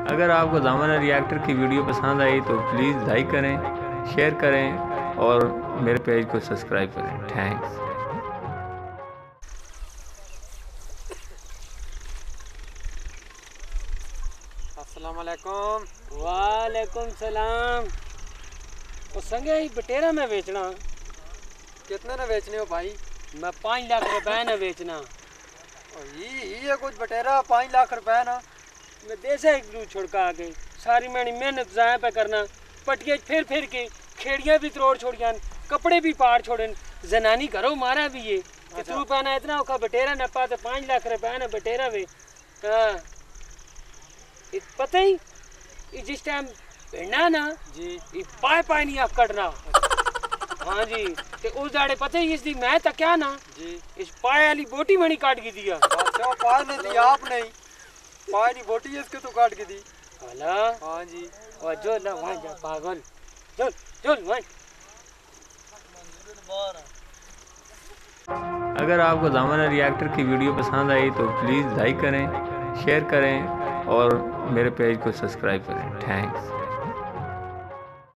अगर आपको दामन रिएक्टर की वीडियो पसंद आई तो प्लीज़ लाइक करें, शेयर करें और मेरे पेज को सब्सक्राइब करें। थैंक्स। अस्सलाम वालेकुम। वालेकुम सलाम। तो संगे ही बटेरा में बेचना। कितने ने बेचने हो भाई? मैं 5 लाख रुपए न बेचना। ये कुछ बटेरा 5 लाख रुपए ना। मैं देसा एक रू छुड़का के सारी मैंने मेहनत ज़ाया पे करना, पटिया फिर के खेड़ियाँ भी तोड़ छोड़ियान, कपड़े भी पाड़ छोड़न, जनानी घरों मारा भी ये कि तू पाना इतना औखा बटेरा न पा तो 5 लाख रुपए न बटेरा वे। हाँ पता ही जिस टाइम भिड़ना ना जी ये पाए नहीं आप कटना। हाँ जी ते उस दाड़े पता ही इसकी मैं तो क्या ना जी इस पाए वाली बोटी मनी काट की दिया। अच्छा पाए ने दी आप नहीं, पाए की बोटी इसके तो काट के दी। हला हाँ जी और जो ना वहाँ जा पागल चल चल वहाँ। अगर आपको दामन रिएक्टर की वीडियो पसंद आई तो प्लीज़ लाइक करें, शेयर करें और मेरे पेज को सब्सक्राइब करें। थैंक्स।